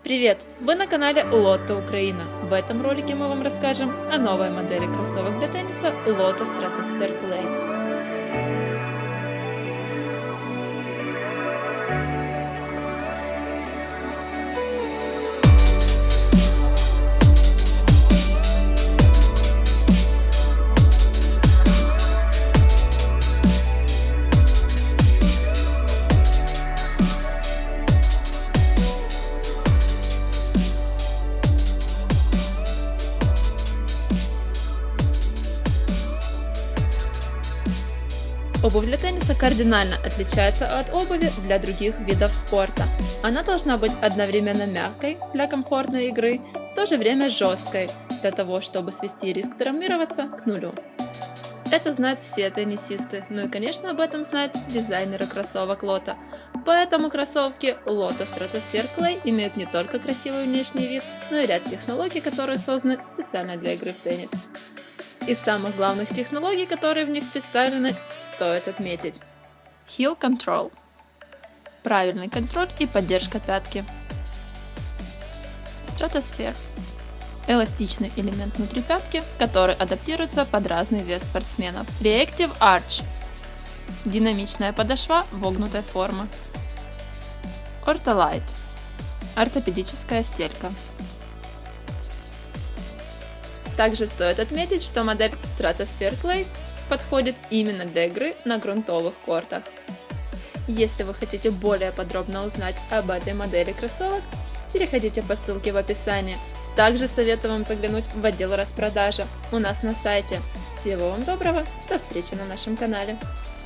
Привет! Вы на канале Lotto Украина. В этом ролике мы вам расскажем о новой модели кроссовок для тенниса Lotto Stratosphere Play. Обувь для тенниса кардинально отличается от обуви для других видов спорта. Она должна быть одновременно мягкой для комфортной игры, в то же время жесткой, для того, чтобы свести риск травмироваться к нулю. Это знают все теннисисты, ну и конечно об этом знают дизайнеры кроссовок Lotto. Поэтому кроссовки Lotto Stratosphere Clay имеют не только красивый внешний вид, но и ряд технологий, которые созданы специально для игры в теннис. Из самых главных технологий, которые в них представлены, стоит отметить: Heel Control – правильный контроль и поддержка пятки. Stratosphere – эластичный элемент внутри пятки, который адаптируется под разный вес спортсменов. Reactive Arch – динамичная подошва вогнутой формы. Ortholite – ортопедическая стелька. Также стоит отметить, что модель Stratosphere Clay подходит именно для игры на грунтовых кортах. Если вы хотите более подробно узнать об этой модели кроссовок, переходите по ссылке в описании. Также советую вам заглянуть в отдел распродажи у нас на сайте. Всего вам доброго, до встречи на нашем канале.